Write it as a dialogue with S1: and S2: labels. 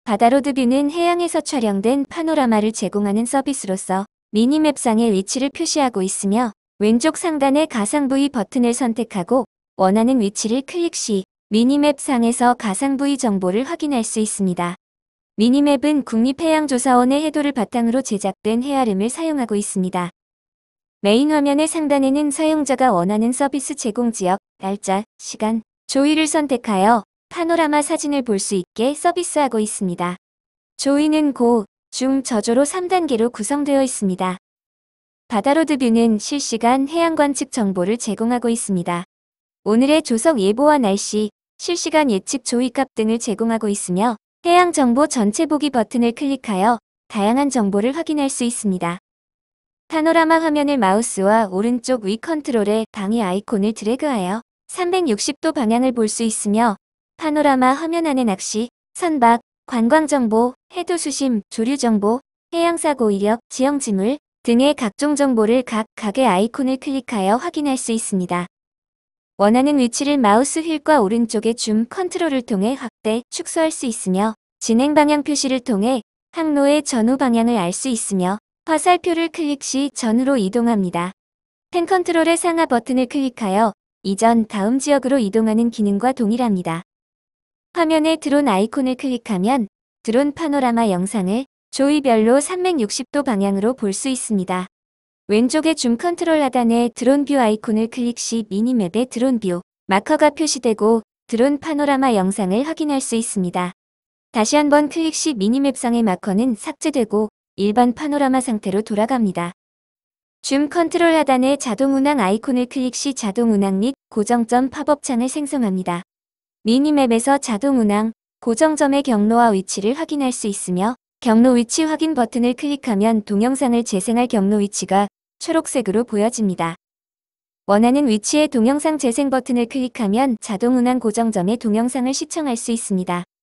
S1: 바다로드뷰는 해양에서 촬영된 파노라마를 제공하는 서비스로서 미니맵상의 위치를 표시하고 있으며 왼쪽 상단의 가상 부위 버튼을 선택하고 원하는 위치를 클릭 시 미니맵 상에서 가상 부위 정보를 확인할 수 있습니다. 미니맵은 국립해양조사원의 해도를 바탕으로 제작된 헤아림을 사용하고 있습니다. 메인 화면의 상단에는 사용자가 원하는 서비스 제공 지역, 날짜, 시간, 조이를 선택하여 파노라마 사진을 볼 수 있게 서비스하고 있습니다. 조이는 고, 중, 저조로 3단계로 구성되어 있습니다. 바다로드뷰는 실시간 해양 관측 정보를 제공하고 있습니다. 오늘의 조석 예보와 날씨, 실시간 예측 조이값 등을 제공하고 있으며 해양 정보 전체 보기 버튼을 클릭하여 다양한 정보를 확인할 수 있습니다. 파노라마 화면을 마우스와 오른쪽 위 컨트롤에 방해 아이콘을 드래그하여 360도 방향을 볼 수 있으며 파노라마 화면 안의 낚시, 선박, 관광정보, 해도수심, 조류정보, 해양사고 이력, 지형지물 등의 각종 정보를 각각의 아이콘을 클릭하여 확인할 수 있습니다. 원하는 위치를 마우스 휠과 오른쪽의 줌 컨트롤을 통해 확대, 축소할 수 있으며 진행 방향 표시를 통해 항로의 전후 방향을 알 수 있으며 화살표를 클릭 시 전후로 이동합니다. 펜 컨트롤의 상하 버튼을 클릭하여 이전, 다음 지역으로 이동하는 기능과 동일합니다. 화면에 드론 아이콘을 클릭하면 드론 파노라마 영상을 조이별로 360도 방향으로 볼 수 있습니다. 왼쪽의 줌 컨트롤 하단에 드론 뷰 아이콘을 클릭 시 미니맵에 드론 뷰 마커가 표시되고 드론 파노라마 영상을 확인할 수 있습니다. 다시 한번 클릭 시 미니맵상의 마커는 삭제되고 일반 파노라마 상태로 돌아갑니다. 줌 컨트롤 하단에 자동 운항 아이콘을 클릭 시 자동 운항 및 고정점 팝업 창을 생성합니다. 미니맵에서 자동 운항, 고정점의 경로와 위치를 확인할 수 있으며 경로 위치 확인 버튼을 클릭하면 동영상을 재생할 경로 위치가 초록색으로 보여집니다. 원하는 위치의 동영상 재생 버튼을 클릭하면 자동 운항 고정점의 동영상을 시청할 수 있습니다.